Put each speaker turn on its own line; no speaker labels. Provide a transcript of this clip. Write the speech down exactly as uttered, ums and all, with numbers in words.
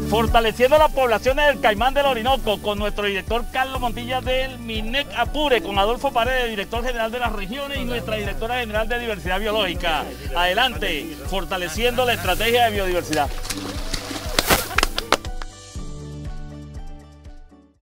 Fortaleciendo las poblaciones del Caimán del Orinoco, con nuestro director Carlos Montilla del MINEC Apure, con Adolfo Paredes, director general de las regiones, y nuestra directora general de Diversidad Biológica. Adelante, fortaleciendo la estrategia de biodiversidad.